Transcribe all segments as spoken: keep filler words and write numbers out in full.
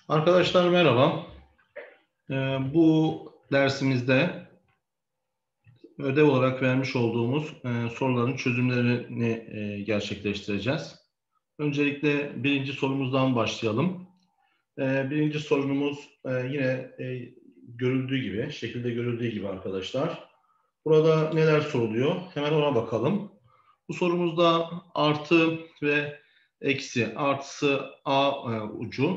Arkadaşlar merhaba. Ee, bu dersimizde ödev olarak vermiş olduğumuz e, soruların çözümlerini e, gerçekleştireceğiz. Öncelikle birinci sorumuzdan başlayalım. E, birinci sorumuz e, yine e, görüldüğü gibi, şekilde görüldüğü gibi arkadaşlar. Burada neler soruluyor? Hemen ona bakalım. Bu sorumuzda artı ve eksi, artısı A e, ucu,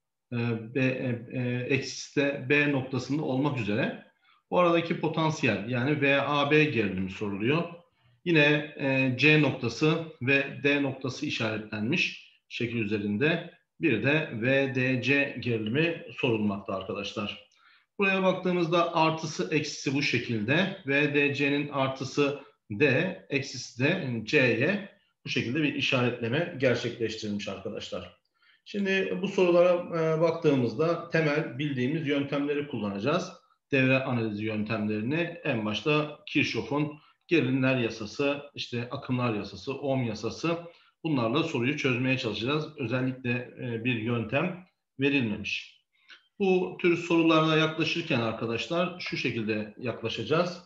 B, e, eksisi de B noktasında olmak üzere bu aradaki potansiyel yani V A B gerilimi soruluyor. Yine e, C noktası ve D noktası işaretlenmiş şekil üzerinde. Bir de V D C gerilimi sorulmakta arkadaşlar. Buraya baktığımızda artısı eksisi bu şekilde. V D C'nin artısı D, eksisi de C'ye bu şekilde bir işaretleme gerçekleştirilmiş arkadaşlar. Şimdi bu sorulara e, baktığımızda temel bildiğimiz yöntemleri kullanacağız. Devre analizi yöntemlerini en başta Kirchhoff'un gerilimler yasası, işte akımlar yasası, Ohm yasası bunlarla soruyu çözmeye çalışacağız. Özellikle e, bir yöntem verilmemiş. Bu tür sorularla yaklaşırken arkadaşlar şu şekilde yaklaşacağız.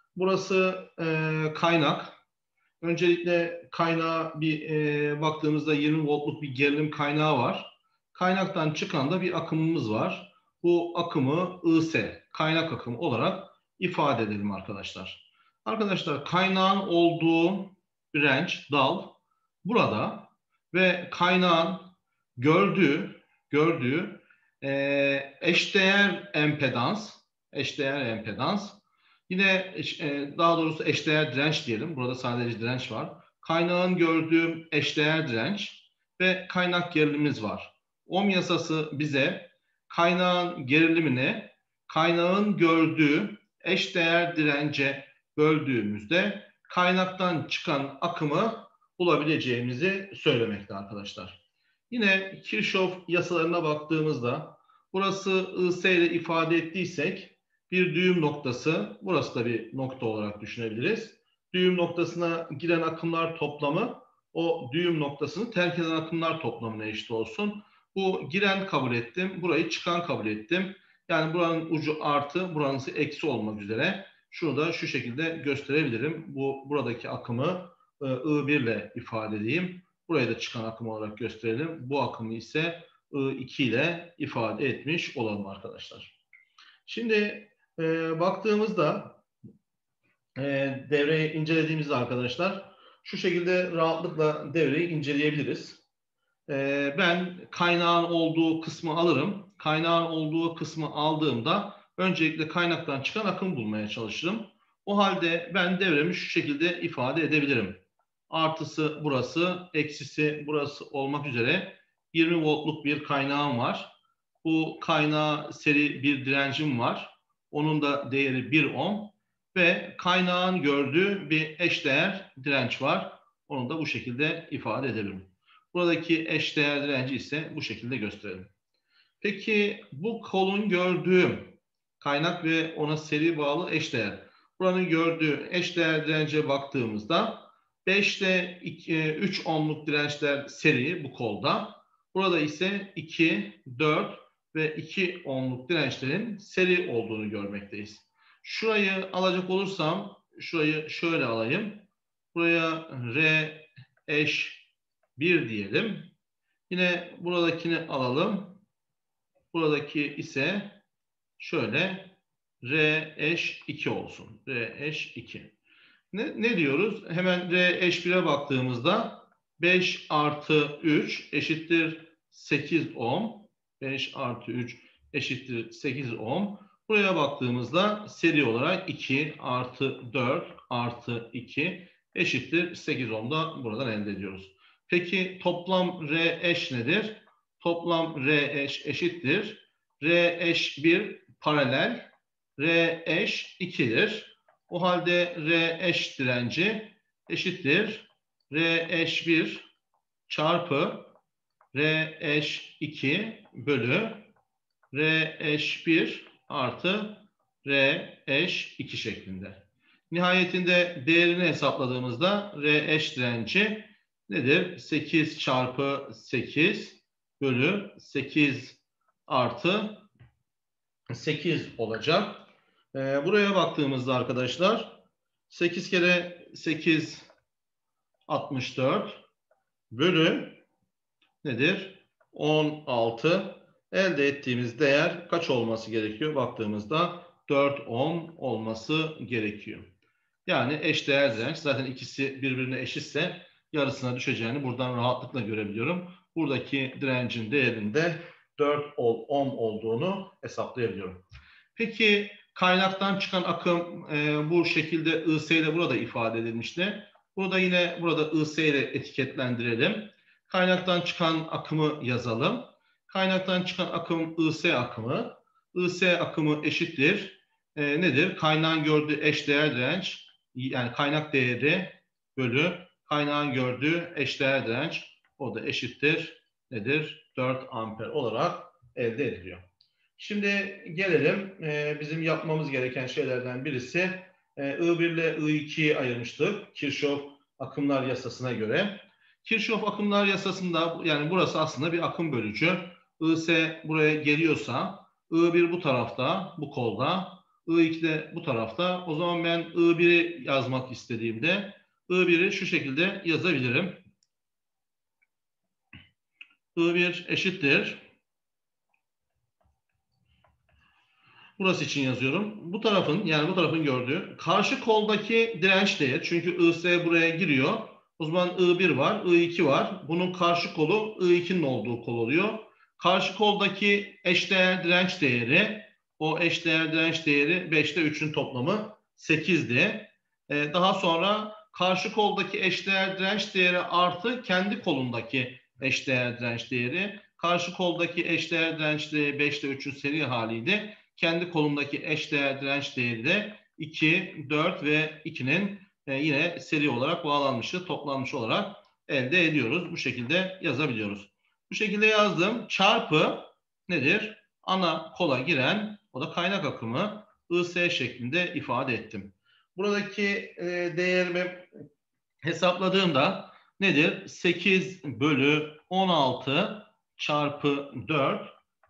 Burası e, kaynak. Öncelikle kaynağa bir e, baktığımızda yirmi voltluk bir gerilim kaynağı var. Kaynaktan çıkan da bir akımımız var. Bu akımı I S, kaynak akımı olarak ifade edelim arkadaşlar. Arkadaşlar kaynağın olduğu direnç, dal burada ve kaynağın gördüğü, gördüğü e, eşdeğer empedans, eşdeğer empedans. Yine daha doğrusu eşdeğer direnç diyelim. Burada sadece direnç var. Kaynağın gördüğüm eşdeğer direnç ve kaynak gerilimimiz var. Ohm yasası bize kaynağın gerilimini kaynağın gördüğü eşdeğer dirence böldüğümüzde kaynaktan çıkan akımı bulabileceğimizi söylemekte arkadaşlar. Yine Kirchhoff yasalarına baktığımızda burası I S ile ifade ettiysek bir düğüm noktası, burası da bir nokta olarak düşünebiliriz. Düğüm noktasına giren akımlar toplamı o düğüm noktasını terk eden akımlar toplamına eşit olsun. Bu giren kabul ettim, burayı çıkan kabul ettim. Yani buranın ucu artı, buranın eksi olmak üzere. Şunu da şu şekilde gösterebilirim. Bu buradaki akımı I bir ile ifade edeyim. Burayı da çıkan akım olarak gösterelim. Bu akımı ise I iki ile ifade etmiş olalım arkadaşlar. Şimdi e, baktığımızda e, devreyi incelediğimizde arkadaşlar şu şekilde rahatlıkla devreyi inceleyebiliriz. E, ben kaynağın olduğu kısmı alırım. Kaynağın olduğu kısmı aldığımda öncelikle kaynaktan çıkan akım bulmaya çalışırım. O halde ben devremi şu şekilde ifade edebilirim. Artısı burası, eksisi burası olmak üzere yirmi voltluk bir kaynağım var. Bu kaynağa seri bir direncim var. Onun da değeri bir ohm ve kaynağın gördüğü bir eşdeğer direnç var. Onu da bu şekilde ifade edebilirim. Buradaki eşdeğer direnci ise bu şekilde gösterelim. Peki bu kolun gördüğü kaynak ve ona seri bağlı eşdeğer. Buranın gördüğü eşdeğer dirence baktığımızda beşte üç ohmluk dirençler seri bu kolda. Burada ise iki, dört ve iki ohmluk dirençlerin seri olduğunu görmekteyiz. Şurayı alacak olursam şurayı şöyle alayım. Buraya R eş bir diyelim. Yine buradakini alalım. Buradaki ise şöyle R eş iki olsun. R eş iki. Ne, ne diyoruz? Hemen R eş bire baktığımızda beş artı üç eşittir sekiz ohm. beş artı üç eşittir sekiz ohm. Buraya baktığımızda seri olarak iki artı dört artı iki eşittir sekiz ohm da buradan elde ediyoruz. Peki toplam R eş nedir? Toplam R eş eşittir. R eş bir paralel, R eş iki'dir. O halde R eş direnci eşittir. R eş bir çarpı R eş iki bölü R eş bir artı R eş iki şeklinde. Nihayetinde değerini hesapladığımızda R eş direnci nedir? sekiz çarpı sekiz bölü sekiz artı sekiz olacak. Ee, buraya baktığımızda arkadaşlar sekiz kere sekiz altmış dört bölü nedir? on altı. Elde ettiğimiz değer kaç olması gerekiyor? Baktığımızda dört on olması gerekiyor. Yani eşdeğer direnç. Zaten ikisi birbirine eşitse yarısına düşeceğini buradan rahatlıkla görebiliyorum. Buradaki direncin değerinde dört ohm olduğunu hesaplayabiliyorum. Peki kaynaktan çıkan akım e, bu şekilde I S ile burada ifade edilmişti. Burada yine burada I S ile etiketlendirelim. Kaynaktan çıkan akımı yazalım. Kaynaktan çıkan akım I S akımı. I S akımı eşittir. E, nedir? Kaynağın gördüğü eşdeğer direnç, yani kaynak değeri bölü kaynağın gördüğü eşdeğer direnç, o da eşittir nedir? dört amper olarak elde ediliyor. Şimdi gelelim e, bizim yapmamız gereken şeylerden birisi e, I bir ile I iki'yi ayırmıştık Kirchhoff akımlar yasasına göre. Kirchhoff akımlar yasasında, yani burası aslında bir akım bölücü. I S buraya geliyorsa I bir bu tarafta, bu kolda, I iki de bu tarafta. O zaman ben I bir'i yazmak istediğimde I bir'i şu şekilde yazabilirim. I bir eşittir. Burası için yazıyorum. Bu tarafın, yani bu tarafın gördüğü karşı koldaki direnç değer. Çünkü I S buraya giriyor. O zaman I bir var, I iki var. Bunun karşı kolu I iki'nin olduğu kol oluyor. Karşı koldaki eşdeğer direnç değeri, o eşdeğer direnç değeri beşte üçün toplamı sekiz'di. Ee, daha sonra karşı koldaki eşdeğer direnç değeri artı kendi kolundaki eşdeğer direnç değeri. Karşı koldaki eşdeğer direnç değeri beşte üçün seri haliydi. Kendi kolundaki eşdeğer direnç değeri de iki, dört ve iki'nin yine seri olarak bağlanmışı, toplanmış olarak elde ediyoruz. Bu şekilde yazabiliyoruz. Bu şekilde yazdım. Çarpı nedir? Ana kola giren, o da kaynak akımı I S şeklinde ifade ettim. Buradaki değerimi hesapladığımda nedir? sekiz bölü on altı çarpı dört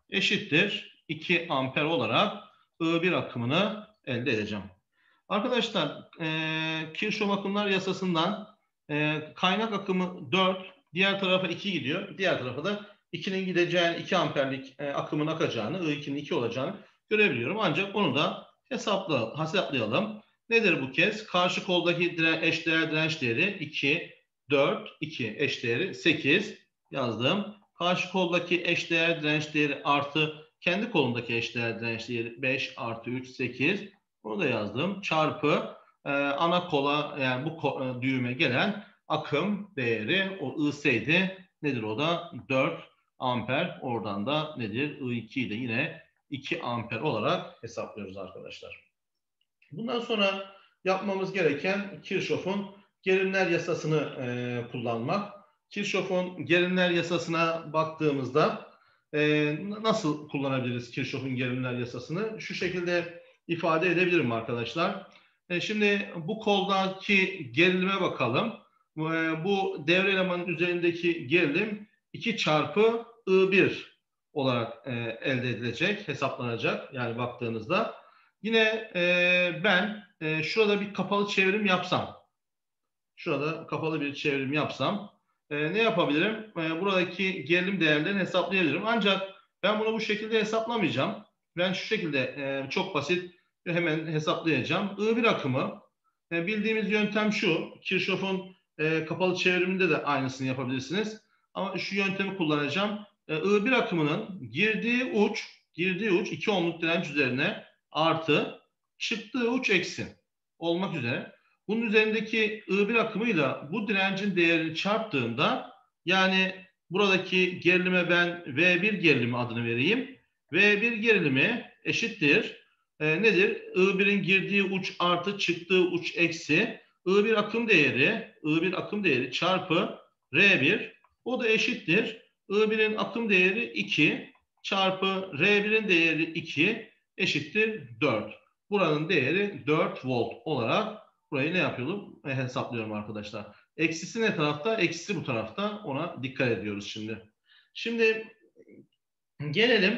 eşittir iki amper olarak I bir akımını elde edeceğim. Arkadaşlar e, Kirchhoff akımlar yasasından e, kaynak akımı dört, diğer tarafa iki gidiyor. Diğer tarafa da iki'nin gideceğini, iki amperlik e, akımın akacağını, I iki'nin iki olacağını görebiliyorum. Ancak onu da hesapla, hesaplayalım. Nedir bu kez? Karşı koldaki diren, eşdeğer direnç değeri iki, dört, iki eşdeğeri sekiz yazdım. Karşı koldaki eşdeğer direnç değeri artı kendi kolundaki eşdeğer direnç değeri beş artı üç, sekiz. Onu da yazdım. Çarpı e, ana kola, yani bu e, düğüme gelen akım değeri, o I S'ydi. Nedir o da? dört amper. Oradan da nedir? I iki'yi de yine iki amper olarak hesaplıyoruz arkadaşlar. Bundan sonra yapmamız gereken Kirchhoff'un gerilimler yasasını e, kullanmak. Kirchhoff'un gerilimler yasasına baktığımızda e, nasıl kullanabiliriz Kirchhoff'un gerilimler yasasını? Şu şekilde ifade edebilirim arkadaşlar. E, şimdi bu koldaki gerilime bakalım. E, bu devre elemanın üzerindeki gerilim iki çarpı I bir olarak e, elde edilecek, hesaplanacak. Yani baktığınızda. Yine e, ben e, şurada bir kapalı çevrim yapsam, şurada kapalı bir çevrim yapsam e, ne yapabilirim? E, buradaki gerilim değerlerini hesaplayabilirim. Ancak ben bunu bu şekilde hesaplamayacağım. Ben şu şekilde e, çok basit hemen hesaplayacağım. I bir akımı e, bildiğimiz yöntem şu. Kirchhoff'un e, kapalı çevriminde de aynısını yapabilirsiniz. Ama şu yöntemi kullanacağım. E, I bir akımının girdiği uç, girdiği uç iki ohmluk direnç üzerine artı çıktığı uç eksi olmak üzere. Bunun üzerindeki I bir akımıyla bu direncin değerini çarptığımda, yani buradaki gerilime ben V bir gerilimi adını vereyim. V bir gerilimi eşittir. E, nedir? I bir'in girdiği uç artı çıktığı uç eksi I bir akım değeri, I bir akım değeri çarpı R bir. O da eşittir. I bir'in akım değeri iki çarpı R bir'in değeri iki eşittir dört. Buranın değeri dört volt olarak burayı ne yapıyorum? E, hesaplıyorum arkadaşlar. Eksisi ne tarafta? Eksisi bu tarafta. Ona dikkat ediyoruz şimdi. Şimdi gelelim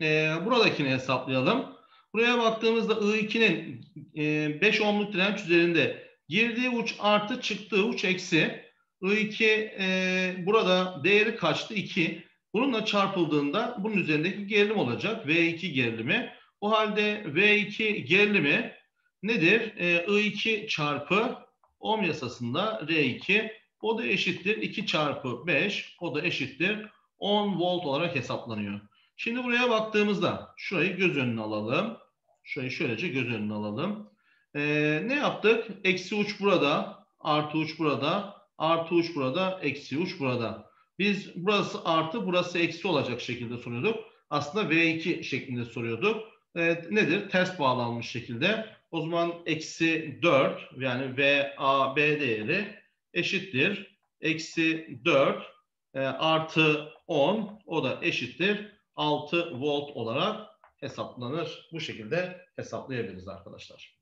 e, buradakini hesaplayalım. Buraya baktığımızda I iki'nin e, beş ohmluk direnç üzerinde girdiği uç artı çıktığı uç eksi. I iki e, burada değeri kaçtı? iki. Bununla çarpıldığında bunun üzerindeki gerilim olacak. V iki gerilimi. O halde V iki gerilimi nedir? E, I iki çarpı ohm yasasında R iki. O da eşittir iki çarpı beş. O da eşittir on volt olarak hesaplanıyor. Şimdi buraya baktığımızda şurayı göz önüne alalım. Şurayı şöylece göz önüne alalım. Ee, ne yaptık? Eksi uç burada, artı uç burada, artı uç burada, eksi uç burada. Biz burası artı, burası eksi olacak şekilde soruyorduk. Aslında V iki şeklinde soruyorduk. Ee, nedir? Ters bağlanmış şekilde. O zaman eksi dört yani V A B değeri eşittir. Eksi dört e, artı on, o da eşittir altı volt olarak hesaplanır. Bu şekilde hesaplayabiliriz arkadaşlar.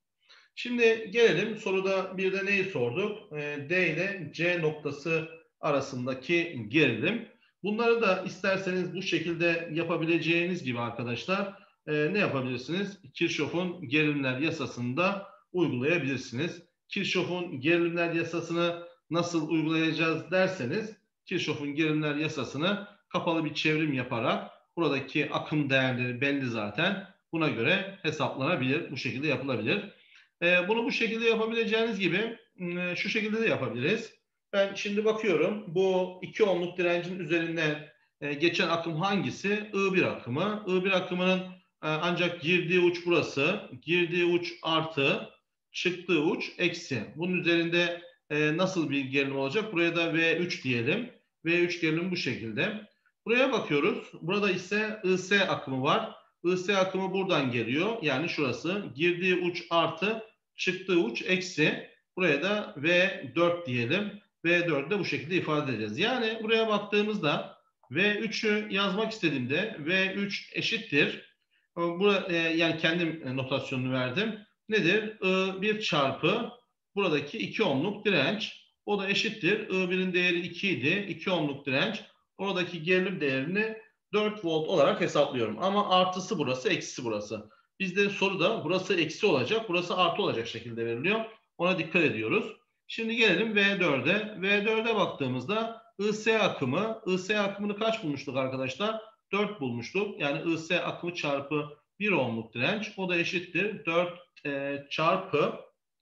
Şimdi gelelim soruda bir de neyi sorduk? D ile C noktası arasındaki gerilim. Bunları da isterseniz bu şekilde yapabileceğiniz gibi arkadaşlar ne yapabilirsiniz? Kirchhoff'un gerilimler yasasını da uygulayabilirsiniz. Kirchhoff'un gerilimler yasasını nasıl uygulayacağız derseniz, Kirchhoff'un gerilimler yasasını kapalı bir çevrim yaparak, buradaki akım değerleri belli zaten, buna göre hesaplanabilir, bu şekilde yapılabilir. Bunu bu şekilde yapabileceğiniz gibi şu şekilde de yapabiliriz. Ben şimdi bakıyorum, bu iki ohmluk direncin üzerinden geçen akım hangisi? I bir akımı. I bir akımının ancak girdiği uç burası, girdiği uç artı, çıktığı uç eksi. Bunun üzerinde nasıl bir gerilim olacak? Buraya da V üç diyelim. V üç gerilim bu şekilde. Buraya bakıyoruz. Burada ise I S akımı var. I S akımı buradan geliyor. Yani şurası. Girdiği uç artı, çıktığı uç eksi. Buraya da V dört diyelim. V dördü de bu şekilde ifade edeceğiz. Yani buraya baktığımızda V üç'ü yazmak istediğimde V üç eşittir. Burada, yani kendim notasyonunu verdim. Nedir? I bir çarpı buradaki iki ohmluk direnç. O da eşittir. I bir'in değeri iki idi. iki ohmluk direnç. Oradaki gerilim değerini dört volt olarak hesaplıyorum. Ama artısı burası, eksisi burası. Bizde soruda burası eksi olacak, burası artı olacak şekilde veriliyor. Ona dikkat ediyoruz. Şimdi gelelim V dört'e. V dört'e baktığımızda I S akımı, I S akımını kaç bulmuştuk arkadaşlar? dört bulmuştuk. Yani I S akımı çarpı bir ohmluk direnç. O da eşittir dört e, çarpı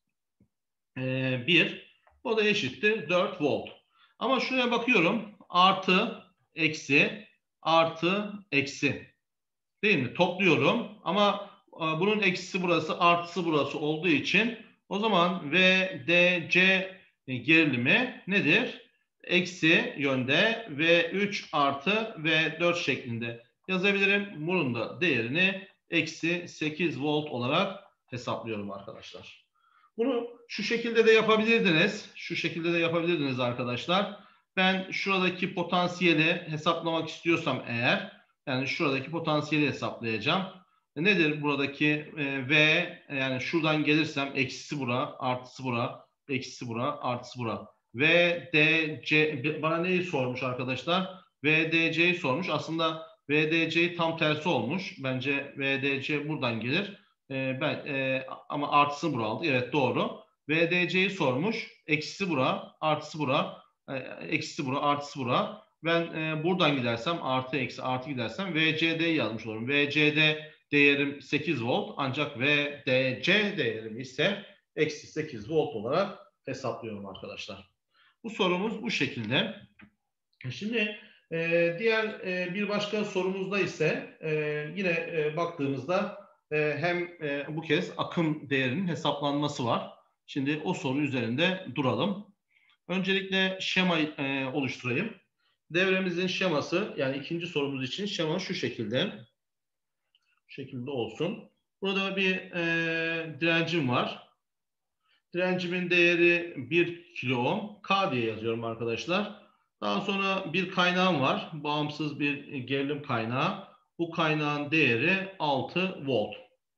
e, bir. O da eşittir dört volt. Ama şuraya bakıyorum. Artı, eksi, artı, eksi. Değil mi? Topluyorum. Ama bunun eksisi burası, artısı burası olduğu için o zaman V D C gerilimi nedir? Eksi yönde V üç artı V dört şeklinde yazabilirim. Bunun da değerini eksi sekiz volt olarak hesaplıyorum arkadaşlar. Bunu şu şekilde de yapabilirdiniz. Şu şekilde de yapabilirdiniz arkadaşlar. Ben şuradaki potansiyeli hesaplamak istiyorsam eğer, yani şuradaki potansiyeli hesaplayacağım. Nedir buradaki e, V? Yani şuradan gelirsem eksisi bura, artısı bura, eksisi bura, artısı bura. V, D, C, bana neyi sormuş arkadaşlar? V, D, C'yi sormuş. Aslında V, D, C tam tersi olmuş. Bence V, D, C buradan gelir. E, ben e, ama artısı bura aldı. Evet, doğru. V, D, C'yi sormuş. Eksisi bura, artısı bura, e, eksisi bura, artısı bura. Ben e, buradan gidersem artı eksi artı gidersem V C D'yi yazmış olurum. V C D değerim sekiz volt, ancak V D C değerim ise eksi sekiz volt olarak hesaplıyorum arkadaşlar. Bu sorumuz bu şekilde. Şimdi e, diğer e, bir başka sorumuzda ise e, yine e, baktığımızda e, hem e, bu kez akım değerinin hesaplanması var. Şimdi o soru üzerinde duralım. Öncelikle şemayı e, oluşturayım. Devremizin şeması, yani ikinci sorumuz için şema şu şekilde. Şu şekilde olsun. Burada bir e, direncim var. Direncimin değeri bir kilo ohm. K diye yazıyorum arkadaşlar. Daha sonra bir kaynağım var. Bağımsız bir gerilim kaynağı. Bu kaynağın değeri altı volt.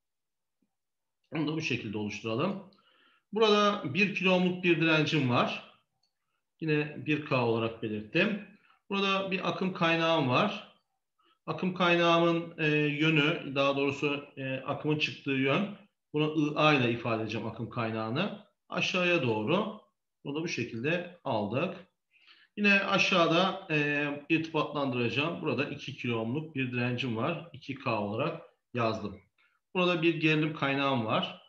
Onu da bu şekilde oluşturalım. Burada bir kilo ohmluk bir direncim var. Yine bir K olarak belirttim. Burada bir akım kaynağım var. Akım kaynağımın e, yönü, daha doğrusu e, akımın çıktığı yön, bunu I A ile ifade edeceğim akım kaynağını. Aşağıya doğru. Bunu bu şekilde aldık. Yine aşağıda e, irtibatlandıracağım. Burada iki kilo ohmluk bir direncim var. iki K olarak yazdım. Burada bir gerilim kaynağım var.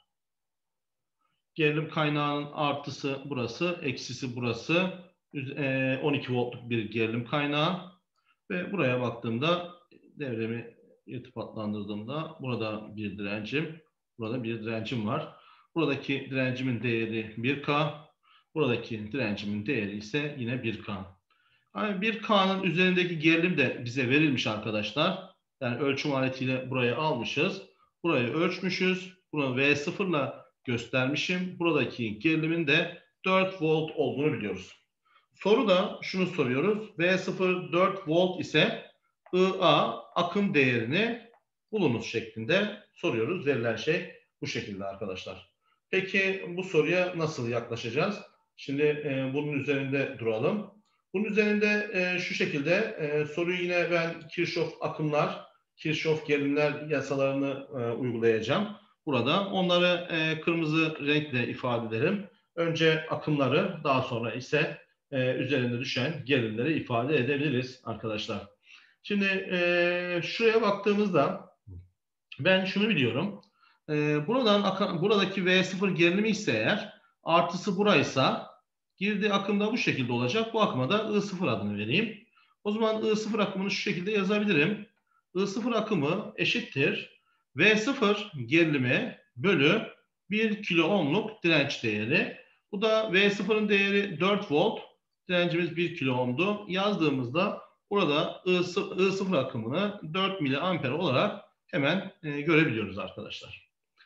Gerilim kaynağının artısı burası, eksisi burası. E, on iki voltluk bir gerilim kaynağı. Ve buraya baktığımda devremi irtibatlandırdığımda burada bir direncim, burada bir direncim var. Buradaki direncimin değeri bir K. Buradaki direncimin değeri ise yine bir K. Yani bir K'nın üzerindeki gerilim de bize verilmiş arkadaşlar. Yani ölçüm aletiyle burayı almışız. Burayı ölçmüşüz. Bunu V sıfır ile göstermişim. Buradaki gerilimin de dört volt olduğunu biliyoruz. Soruda şunu soruyoruz. V sıfır dört volt ise I A akım değerini bulunuz şeklinde soruyoruz. Verilen şey bu şekilde arkadaşlar. Peki bu soruya nasıl yaklaşacağız? Şimdi e, bunun üzerinde duralım. Bunun üzerinde e, şu şekilde e, soruyu yine ben Kirchhoff akımlar, Kirchhoff gerilimler yasalarını e, uygulayacağım. Burada onları e, kırmızı renkle ifade ederim. Önce akımları, daha sonra ise e, üzerinde düşen gerilimleri ifade edebiliriz arkadaşlar. Şimdi e, şuraya baktığımızda ben şunu biliyorum. E, buradan buradaki V sıfır gerilimi ise eğer artısı buraysa girdiği akımda bu şekilde olacak. Bu akıma da I sıfır adını vereyim. O zaman I sıfır akımını şu şekilde yazabilirim. I sıfır akımı eşittir V sıfır gerilimi bölü bir kilo ohmluk direnç değeri. Bu da V sıfırın değeri dört volt. Direncimiz bir kilo ohmdu. Yazdığımızda burada I sıfır akımını dört miliamper olarak hemen e, görebiliyoruz arkadaşlar.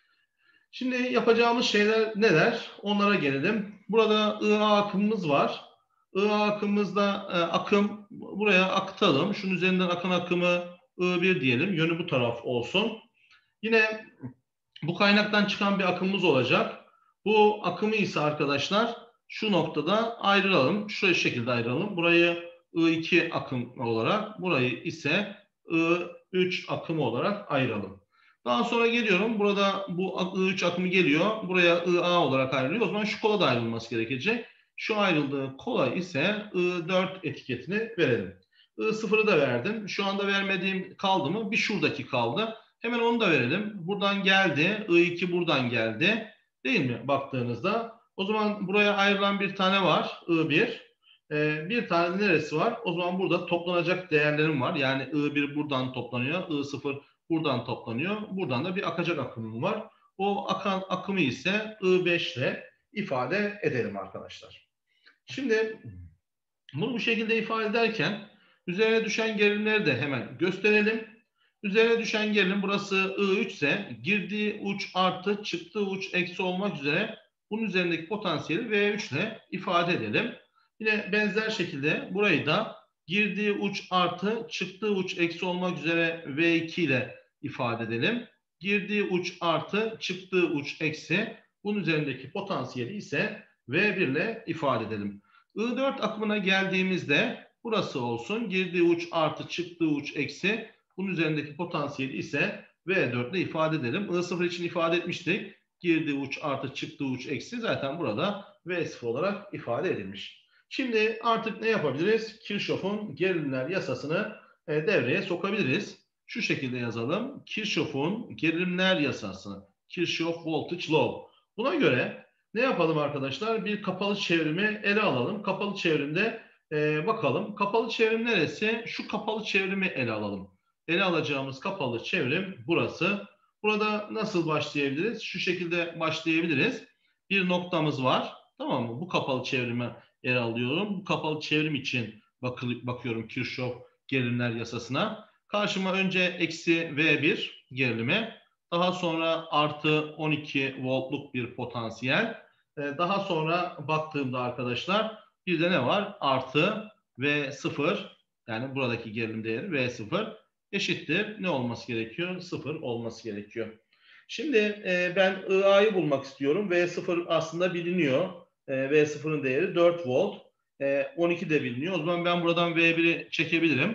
Şimdi yapacağımız şeyler neler? Onlara gelelim. Burada I A akımımız var. I A akımımızda e, akım buraya akıtalım. Şunun üzerinden akan akımı I bir diyelim. Yönü bu taraf olsun. Yine bu kaynaktan çıkan bir akımımız olacak. Bu akımı ise arkadaşlar şu noktada ayıralım. Şu şekilde ayıralım. Burayı I iki akım olarak, burayı ise I üç akımı olarak ayıralım. Daha sonra geliyorum. Burada bu I üç akımı geliyor. Buraya I A olarak ayrılıyor. O zaman şu kola da ayrılması gerekecek. Şu ayrıldığı kola ise I dört etiketini verelim. I sıfırı da verdim. Şu anda vermediğim kaldı mı? Bir şuradaki kaldı. Hemen onu da verelim. Buradan geldi. I iki buradan geldi. Değil mi? Baktığınızda. O zaman buraya ayrılan bir tane var. I bir. Ee, bir tane neresi var? O zaman burada toplanacak değerlerim var. Yani I bir buradan toplanıyor. I sıfır buradan toplanıyor. Buradan da bir akacak akımım var. O akan akımı ise I beş ile ifade edelim arkadaşlar. Şimdi bunu bu şekilde ifade ederken üzerine düşen gerilimleri de hemen gösterelim. Üzerine düşen gerilim burası I üç ise girdiği uç artı çıktığı uç eksi olmak üzere bunun üzerindeki potansiyeli V üç ile ifade edelim. Yine benzer şekilde burayı da girdiği uç artı çıktığı uç eksi olmak üzere V iki ile ifade edelim. Girdiği uç artı çıktığı uç eksi bunun üzerindeki potansiyeli ise V bir ile ifade edelim. I dört akımına geldiğimizde burası olsun. Girdiği uç artı çıktığı uç eksi. Bunun üzerindeki potansiyeli ise V dört ile ifade edelim. I sıfır için ifade etmiştik. Girdiği uç artı çıktığı uç eksi zaten burada V sıfır olarak ifade edilmiş. Şimdi artık ne yapabiliriz? Kirchhoff'un gerilimler yasasını devreye sokabiliriz. Şu şekilde yazalım. Kirchhoff'un gerilimler yasası. Kirchhoff Voltage Law. Buna göre ne yapalım arkadaşlar? Bir kapalı çevrimi ele alalım. Kapalı çevrimde e, bakalım. Kapalı çevrim neresi? Şu kapalı çevrimi ele alalım. Ele alacağımız kapalı çevrim burası. Burada nasıl başlayabiliriz? Şu şekilde başlayabiliriz. Bir noktamız var. Tamam mı? Bu kapalı çevrimi ele alıyorum. Bu kapalı çevrim için bakıyorum Kirchhoff gerilimler yasasına. Karşıma önce eksi V bir gerilimi. Daha sonra artı on iki voltluk bir potansiyel. Daha sonra baktığımda arkadaşlar bir de ne var? Artı V sıfır, yani buradaki gerilim değeri V sıfır eşittir. Ne olması gerekiyor? sıfır olması gerekiyor. Şimdi e, ben I A'yı bulmak istiyorum. V sıfır aslında biliniyor. E, V sıfırın değeri dört volt. E, on iki de biliniyor. O zaman ben buradan V bir'i çekebilirim.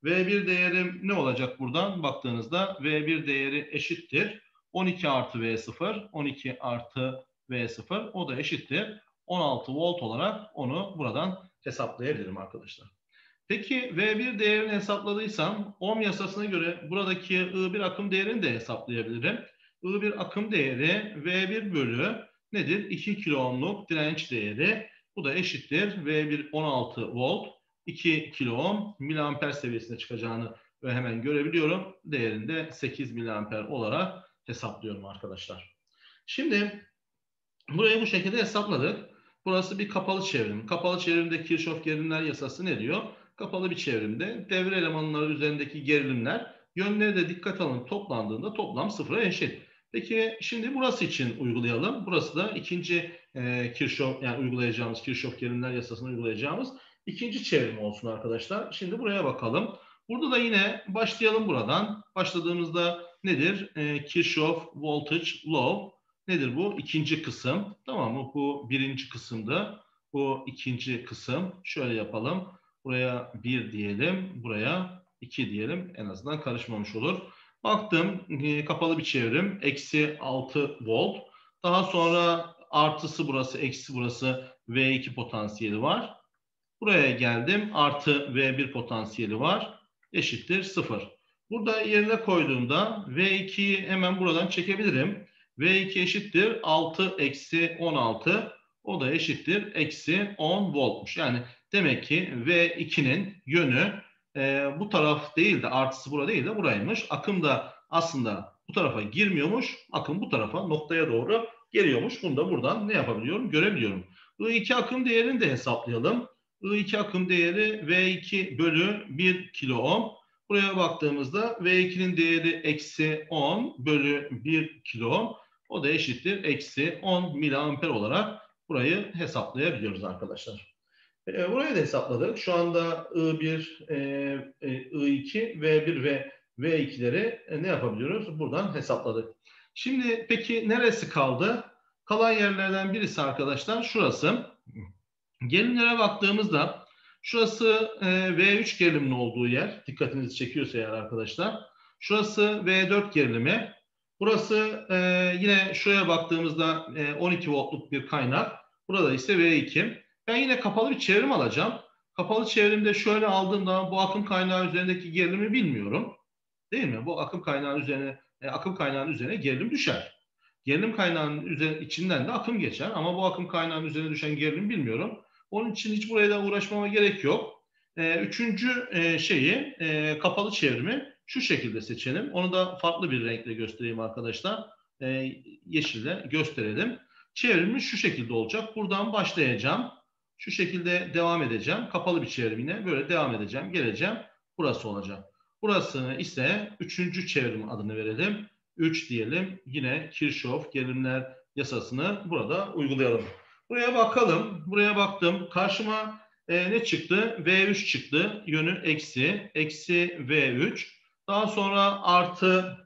V bir değerim ne olacak buradan baktığınızda? V bir değeri eşittir on iki artı V sıfır. on iki artı V sıfır. O da eşittir on altı volt olarak onu buradan hesaplayabilirim arkadaşlar. Peki V bir değerini hesapladıysam Ohm yasasına göre buradaki I bir akım değerini de hesaplayabilirim. I bir akım değeri V bir bölü nedir? iki kilo ohmluk direnç değeri. Bu da eşittir V bir on altı volt, iki kilo ohm miliamper seviyesine çıkacağını ve hemen görebiliyorum. Değerinde sekiz miliamper olarak hesaplıyorum arkadaşlar. Şimdi burayı bu şekilde hesapladık. Burası bir kapalı çevrim. Kapalı çevrimde Kirchhoff gerilimler yasası ne diyor? Kapalı bir çevrimde devre elemanları üzerindeki gerilimler yönleri de dikkat alın toplandığında toplam sıfıra eşit. Peki şimdi burası için uygulayalım. Burası da ikinci e, Kirchhoff yani uygulayacağımız Kirchhoff gerilimler yasasını uygulayacağımız ikinci çevrim olsun arkadaşlar. Şimdi buraya bakalım. Burada da yine başlayalım buradan. Başladığımızda nedir? E, Kirchhoff voltage law. Nedir bu? İkinci kısım. Tamam mı? Bu birinci kısımda. Bu ikinci kısım. Şöyle yapalım. Buraya bir diyelim. Buraya iki diyelim. En azından karışmamış olur. Baktım. E, kapalı bir çevrim. Eksi altı volt. Daha sonra artısı burası. Eksi burası. V iki potansiyeli var. Buraya geldim. Artı V bir potansiyeli var. Eşittir sıfır. Burada yerine koyduğumda V ikiyi hemen buradan çekebilirim. V iki eşittir altı eksi on altı. O da eşittir eksi on voltmuş. Yani demek ki V ikinin yönü e, bu taraf değil de artısı burada değil de buraymış. Akım da aslında bu tarafa girmiyormuş. Akım bu tarafa noktaya doğru geliyormuş. Bunu da buradan ne yapabiliyorum? Görebiliyorum. I iki akım değerini de hesaplayalım. I iki akım değeri V iki bölü bir kilo ohm. Buraya baktığımızda V ikinin değeri eksi on bölü bir kilo ohm. O da eşittir eksi on miliamper olarak burayı hesaplayabiliyoruz arkadaşlar. E, burayı da hesapladık. Şu anda I bir, e, I iki, V bir ve V ikileri e, ne yapabiliyoruz? Buradan hesapladık. Şimdi peki neresi kaldı? Kalan yerlerden birisi arkadaşlar şurası. Gerilimlere baktığımızda şurası e, V üç gerilimli olduğu yer. Dikkatinizi çekiyorsa eğer arkadaşlar. Şurası V dört gerilimi. Burası e, yine şuraya baktığımızda e, on iki voltluk bir kaynak. Burada ise V iki. Ben yine kapalı bir çevrim alacağım. Kapalı çevrimde şöyle aldığımda bu akım kaynağı üzerindeki gerilimi bilmiyorum. Değil mi? Bu akım kaynağı üzerine e, akım kaynağının üzerine gerilim düşer. Gerilim kaynağının üzerine, içinden de akım geçer ama bu akım kaynağının üzerine düşen gerilimi bilmiyorum. Onun için hiç buraya da uğraşmama gerek yok. E, üçüncü e, şeyi e, kapalı çevrimi şu şekilde seçelim. Onu da farklı bir renkle göstereyim arkadaşlar. E, yeşille gösterelim. Çevrimi şu şekilde olacak. Buradan başlayacağım. Şu şekilde devam edeceğim. Kapalı bir çevrim yine böyle devam edeceğim. Geleceğim. Burası olacak. Burasını ise üçüncü çevrim adını verelim. üç diyelim. Yine Kirchhoff gerilimler yasasını burada uygulayalım. Buraya bakalım. Buraya baktım. Karşıma e, ne çıktı? V üç çıktı. Yönü eksi. Eksi V üç. Daha sonra artı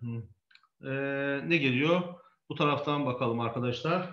e, ne geliyor? Bu taraftan bakalım arkadaşlar.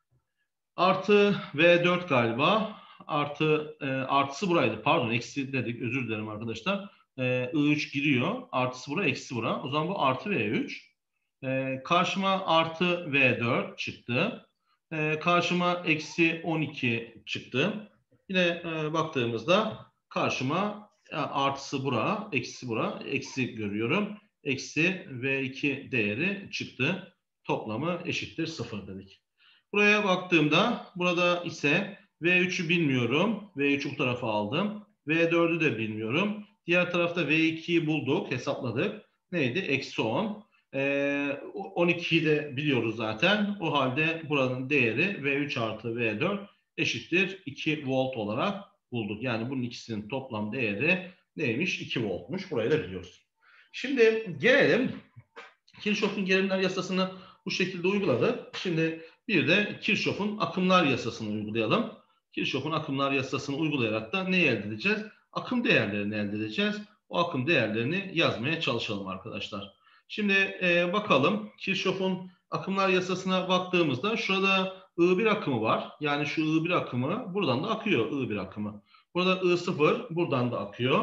Artı V dört galiba. Artı e, artısı buraydı. Pardon eksi dedik. Özür dilerim arkadaşlar. E, I üç giriyor. Artısı bura, eksi bura. O zaman bu artı V üç. E, karşıma artı V dört çıktı. E, karşıma eksi on iki çıktı. Yine e, baktığımızda karşıma e, artısı bura, eksi bura, eksi görüyorum. Eksi V iki değeri çıktı. Toplamı eşittir sıfır dedik. Buraya baktığımda burada ise V üçü bilmiyorum. V üçü bu tarafa aldım. V dördü de bilmiyorum. Diğer tarafta V ikiyi bulduk, hesapladık. Neydi? Eksi on. Ee, on ikiyi de biliyoruz zaten. O halde buranın değeri V üç artı V dört eşittir iki volt olarak bulduk. Yani bunun ikisinin toplam değeri neymiş? iki voltmuş. Burayı da biliyoruz. Şimdi gelelim. Kirchhoff'un gerilimler yasasını bu şekilde uyguladık. Şimdi bir de Kirchhoff'un akımlar yasasını uygulayalım. Kirchhoff'un akımlar yasasını uygulayarak da neyi elde edeceğiz? Akım değerlerini elde edeceğiz. O akım değerlerini yazmaya çalışalım arkadaşlar. Şimdi e, bakalım Kirchhoff'un akımlar yasasına baktığımızda şurada I bir akımı var. Yani şu I bir akımı buradan da akıyor I bir akımı. Burada I sıfır buradan da akıyor.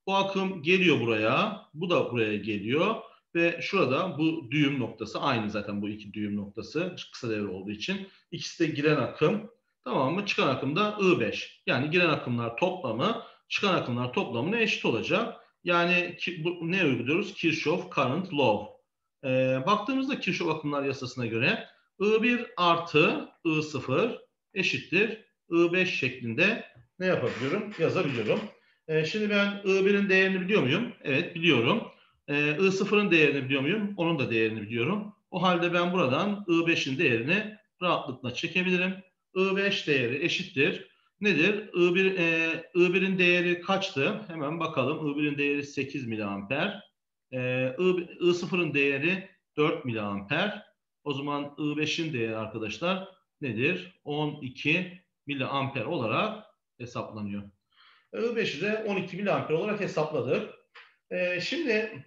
O akım geliyor buraya. Bu da buraya geliyor. Ve şurada bu düğüm noktası aynı zaten bu iki düğüm noktası kısa devre olduğu için. İkisi de giren akım. Tamam mı? Çıkan akım da I beş. Yani giren akımlar toplamı çıkan akımlar toplamına eşit olacak. Yani ki, bu, ne uyguluyoruz? Kirchhoff Current Law. Ee, baktığımızda Kirchhoff akımlar yasasına göre I bir artı I sıfır eşittir I beş şeklinde ne yapabiliyorum? Yazabiliyorum. Ee, şimdi ben I birin değerini biliyor muyum? Evet biliyorum. Ee, I sıfırın değerini biliyor muyum? Onun da değerini biliyorum. O halde ben buradan I beşin değerini rahatlıkla çekebilirim. I beş değeri eşittir. Nedir? I bir, e, I birin değeri kaçtı? Hemen bakalım. I birin değeri sekiz miliamper. E, I, I sıfırın değeri dört miliamper. O zaman I beşin değeri arkadaşlar nedir? on iki miliamper olarak hesaplanıyor. I beşi de on iki miliamper olarak hesapladık. E, şimdi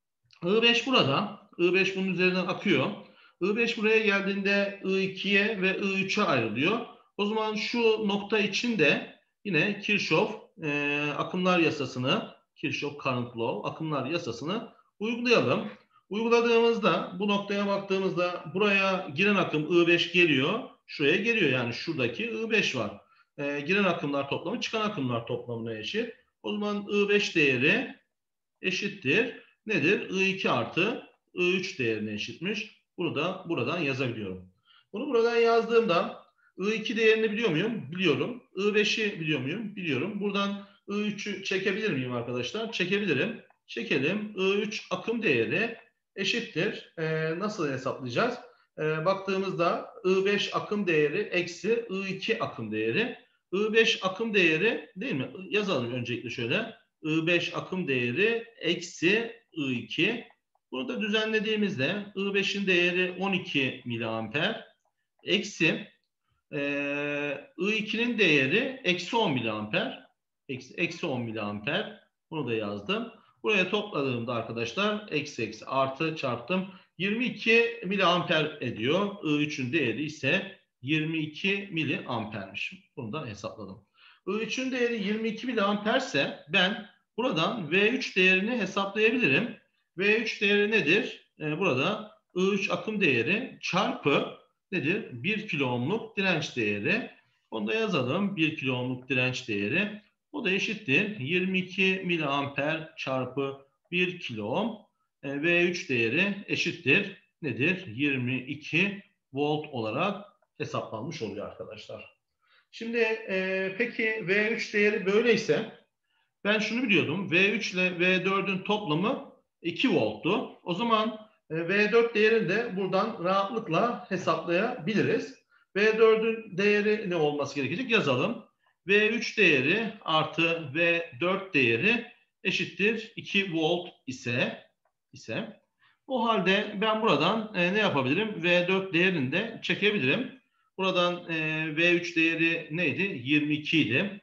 I beş burada. I beş bunun üzerinden akıyor. I beş buraya geldiğinde I ikiye ve I üçe ayrılıyor. O zaman şu nokta için de yine Kirchhoff e, akımlar yasasını, Kirchhoff Current Law akımlar yasasını uygulayalım. Uyguladığımızda bu noktaya baktığımızda buraya giren akım I beş geliyor. Şuraya geliyor yani şuradaki I beş var. E, giren akımlar toplamı çıkan akımlar toplamına eşit. O zaman I beş değeri eşittir. Nedir? I iki artı I üç değerine eşitmiş. Bunu da buradan yazabiliyorum. Bunu buradan yazdığımda I iki değerini biliyor muyum? Biliyorum. I beşi biliyor muyum? Biliyorum. Buradan I üçü çekebilir miyim arkadaşlar? Çekebilirim. Çekelim. I üç akım değeri eşittir. Ee, nasıl hesaplayacağız? Ee, baktığımızda I beş akım değeri eksi I iki akım değeri. I beş akım değeri değil mi? Yazalım öncelikle şöyle. I beş akım değeri eksi I iki. Bunu da düzenlediğimizde I beşin değeri on iki miliamper eksi e, I ikinin değeri eksi on miliamper. Eksi, eksi on miliamper. Bunu da yazdım. Buraya topladığımda arkadaşlar eksi eksi artı çarptım. yirmi iki miliamper ediyor. I üçün değeri ise yirmi iki miliampermiş. Bunu da hesapladım. I üçün değeri yirmi iki miliamperse ben buradan V üç değerini hesaplayabilirim. V üç değeri nedir? Ee, burada I üç akım değeri çarpı nedir? bir kilo ohmluk direnç değeri. Onu da yazalım. bir kilo ohmluk direnç değeri. O da eşittir. yirmi iki miliamper çarpı bir kilo ohm. E, V üç değeri eşittir. Nedir? yirmi iki volt olarak hesaplanmış oluyor arkadaşlar. Şimdi e, peki V üç değeri böyleyse ben şunu biliyordum. V üç ile V dördün toplamı iki volttu. O zaman e, V dört değerini de buradan rahatlıkla hesaplayabiliriz. V dördün değeri ne olması gerekecek? Yazalım. V üç değeri artı V dört değeri eşittir iki volt ise ise o halde ben buradan e, ne yapabilirim? V dört değerini de çekebilirim. Buradan e, V üç değeri neydi? yirmi iki idi.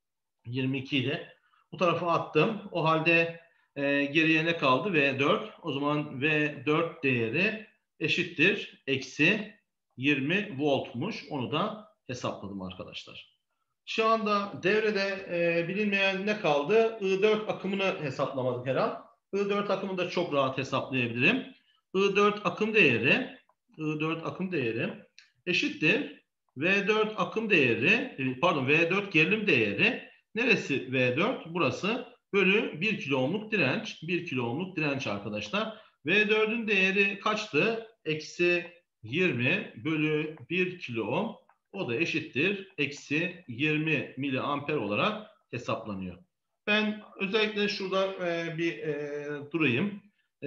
yirmi iki idi. Bu tarafa attım. O halde e, geriye ne kaldı? V dört. O zaman V dört değeri eşittir. Eksi yirmi voltmuş. Onu da hesapladım arkadaşlar. Şu anda devrede e, bilinmeyen ne kaldı? I dört akımını hesaplamadık her an. I dört akımını da çok rahat hesaplayabilirim. I dört akım değeri I dört akım değeri eşittir. V dört akım değeri pardon V dört gerilim değeri neresi V dört? Burası bölü bir kilo ohmluk direnç. bir kilo ohmluk direnç arkadaşlar. V dördün değeri kaçtı? Eksi yirmi bölü bir kilo ohm. O da eşittir. Eksi yirmi miliamper olarak hesaplanıyor. Ben özellikle şurada e, bir e, durayım. E,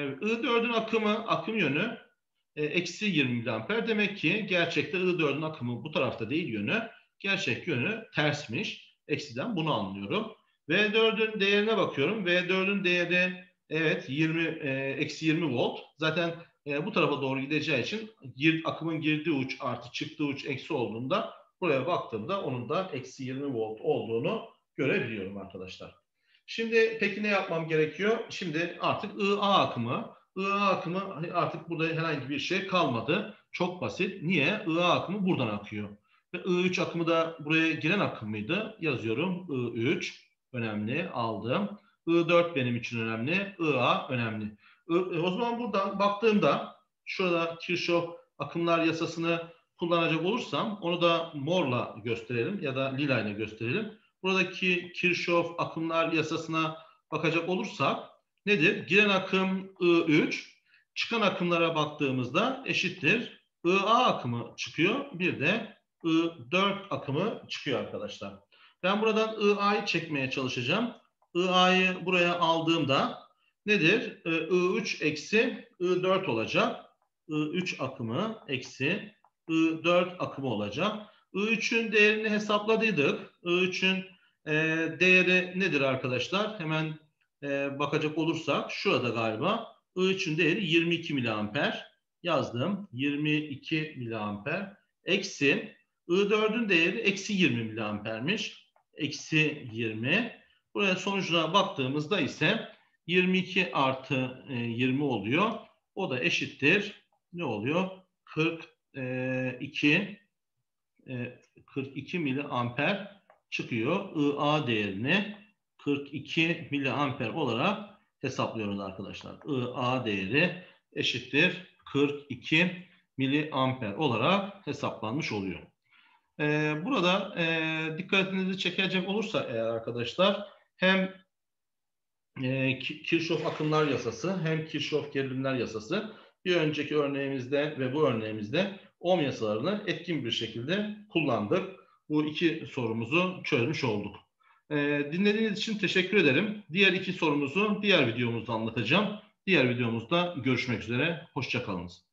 I dördün akımı, akım yönü e, eksi yirmi miliamper. Demek ki gerçekte I dördün akımı bu tarafta değil yönü. Gerçek yönü tersmiş. Eksiden bunu anlıyorum. V dördün değerine bakıyorum. V dördün değeri evet yirmi e, eksi yirmi volt. Zaten e, bu tarafa doğru gideceği için gir, akımın girdiği uç artı çıktığı uç eksi olduğunda buraya baktığımda onun da eksi yirmi volt olduğunu görebiliyorum arkadaşlar. Şimdi peki ne yapmam gerekiyor? Şimdi artık I A akımı. I A akımı artık burada herhangi bir şey kalmadı. Çok basit. Niye? I A akımı buradan akıyor. Ve I üç akımı da buraya giren akım mıydı? Yazıyorum. I üç önemli aldım. I dört benim için önemli. I A önemli. I, o zaman buradan baktığımda şurada Kirchhoff akımlar yasasını kullanacak olursam onu da morla gösterelim ya da lila ile gösterelim. Buradaki Kirchhoff akımlar yasasına bakacak olursak nedir? Giren akım I üç, çıkan akımlara baktığımızda eşittir I A akımı çıkıyor. Bir de I dört akımı çıkıyor arkadaşlar. Ben buradan I A'yı çekmeye çalışacağım. I A'yı buraya aldığımda nedir? I üç eksi I dört olacak. I üç akımı eksi I dört akımı olacak. I üçün değerini hesapladıydık. I üçün e, değeri nedir arkadaşlar? Hemen e, bakacak olursak şurada galiba I üçün değeri yirmi iki miliamper. Yazdım. yirmi iki miliamper. Eksi I dördün değeri eksi yirmi miliampermiş. Eksi yirmi. Buraya sonucuna baktığımızda ise yirmi iki artı yirmi oluyor. O da eşittir. Ne oluyor? kırk iki kırk iki miliamper çıkıyor. I A değerini kırk iki miliamper olarak hesaplıyoruz arkadaşlar. I A değeri eşittir kırk iki miliamper olarak hesaplanmış oluyor. Burada dikkatinizi çekecek olursa eğer arkadaşlar hem Kirchhoff akımlar yasası hem Kirchhoff gerilimler yasası bir önceki örneğimizde ve bu örneğimizde Ohm yasalarını etkin bir şekilde kullandık. Bu iki sorumuzu çözmüş olduk. Dinlediğiniz için teşekkür ederim. Diğer iki sorumuzu diğer videomuzda anlatacağım. Diğer videomuzda görüşmek üzere. Hoşça kalınız.